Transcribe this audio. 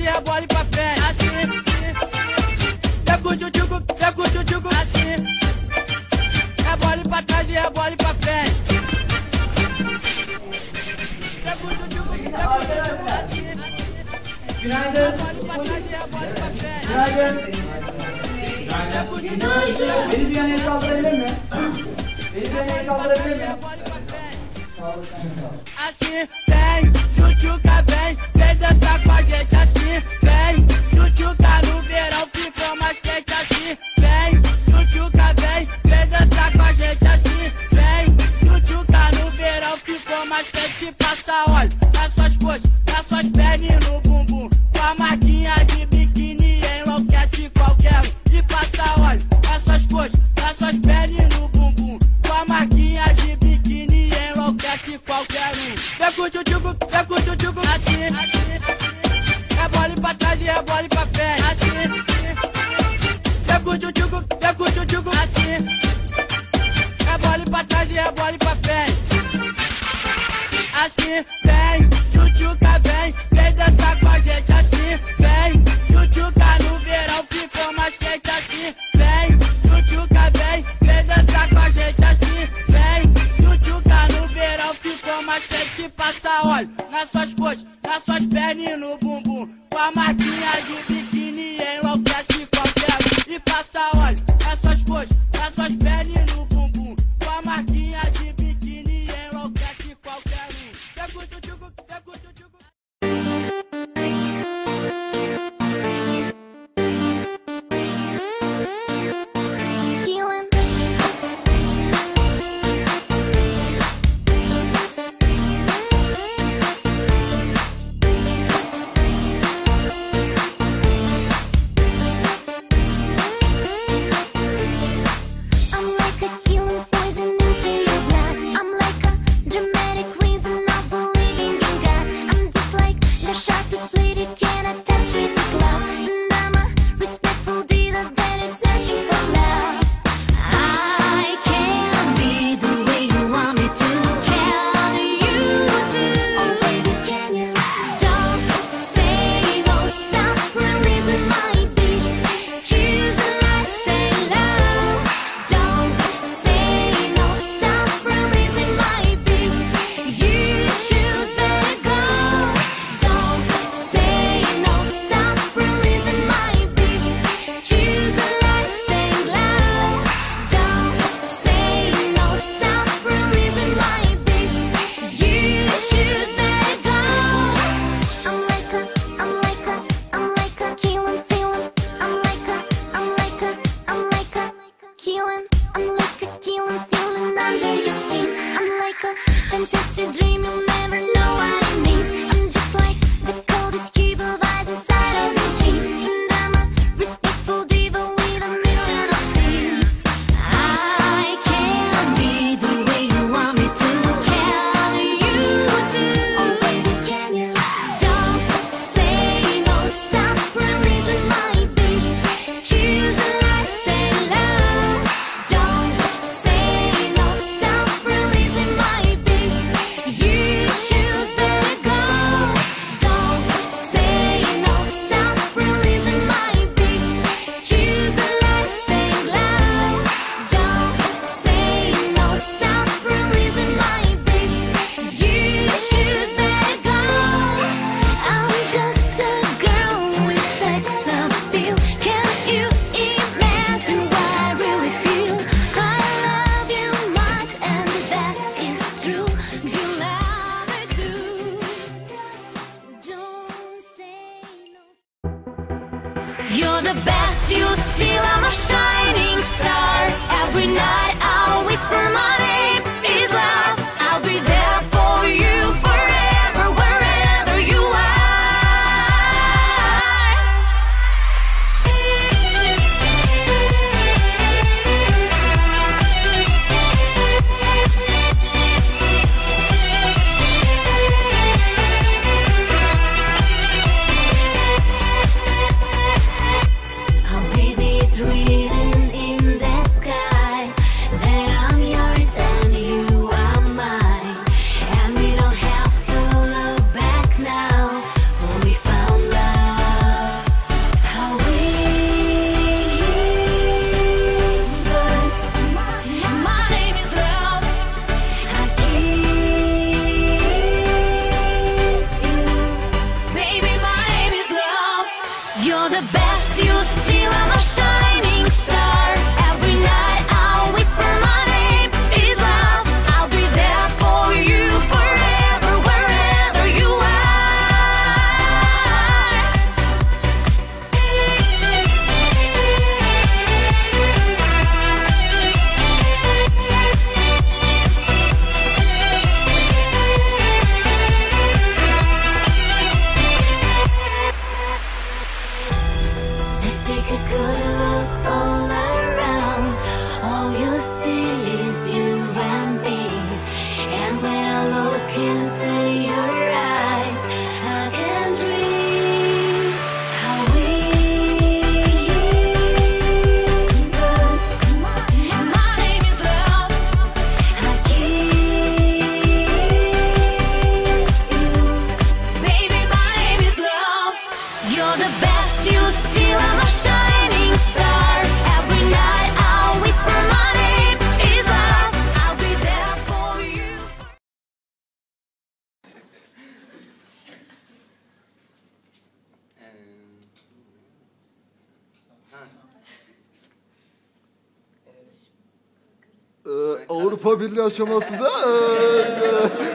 rebola e pra frente. Assim, pega o tchutchuco, assim. Rebola e pra trás e rebola e pra frente. Pega o tchutchuco, assim. Günaydın. Günaydın. Beni bir yana el kaldırabilir mi? Beni bir yana el kaldırabilir mi? Assim, vem, tchutchuca, vem dançar com a gente assim. Vem, tchutchuca no verão ficou mais quente assim. Vem, tchutchuca, vem dançar com a gente assim. Vem, tchutchuca no verão ficou mais quente. Passa óleo nas suas coxas, nas suas pernas e no bumbum. Com a marquinha de biquíni enlouquece qualquer um. E passa óleo nas suas coxas, nas suas pernas e no bumbum. Com a marquinha de biquíni enlouquece qualquer um. Pega o tchutchuco, assim. Rebola e pra trás e rebola e pra frente. Assim. Pega o tchutchuco, assim. Rebola e pra trás e rebola e pra frente. Assim, vem, tchutchuca, vem dançar com a gente assim. Vem, tchutchuca no verão ficou mais quente assim. Vem, tchutchuca, vem dançar com a gente assim. Vem, tchutchuca no verão ficou mais quente. Passa óleo nas suas coxas, nas suas pernas e no bumbum. Com a marquinha de biquíni enlouquece qualquer um. E passa óleo nas suas coxas, nas suas pernas e no bumbum. Com a marquinha de biquíni enlouquece qualquer um. Pega o tchutchuco. Avrupa Birliği aşamasında